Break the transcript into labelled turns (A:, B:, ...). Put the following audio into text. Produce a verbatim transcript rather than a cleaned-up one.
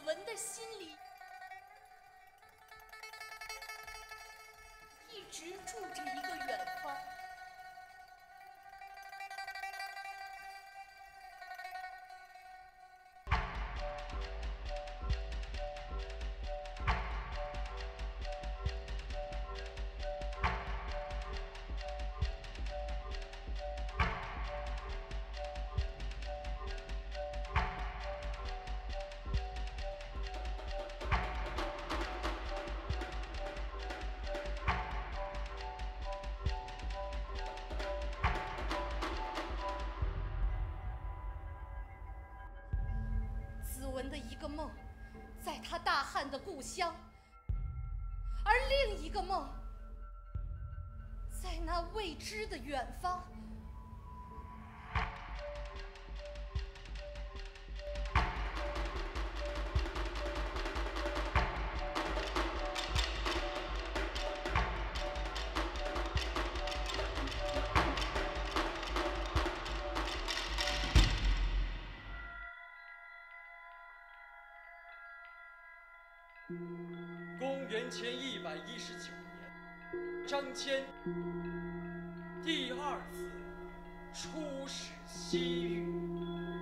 A: 文的心里一直住着一个远方。子文的一个梦，在他大汉的故乡，而另一个梦，在那未知的远方。
B: 公元前一百一十九年，张骞第二次出使西域。